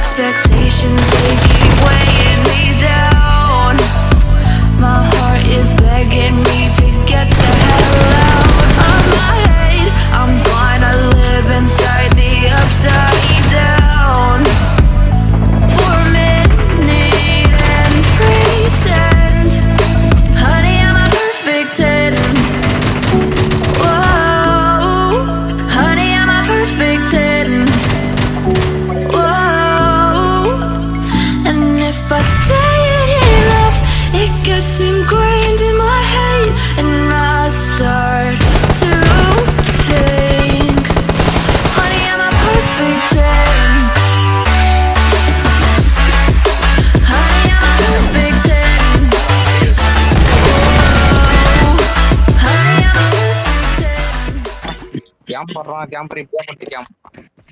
expectations, they keep weighing me down. My heart is begging me to get the hell out of my head. I'm gonna live inside the upside down for a minute and pretend, honey, I'm a perfect 10. Whoa, honey, I'm a perfect 10. Whoa, and if I say it enough, it gets ingrained in my head, and I start to think, honey, I'm a perfect 10. Honey, I'm a perfect 10. Whoa, honey, I'm a perfect 10. Camp,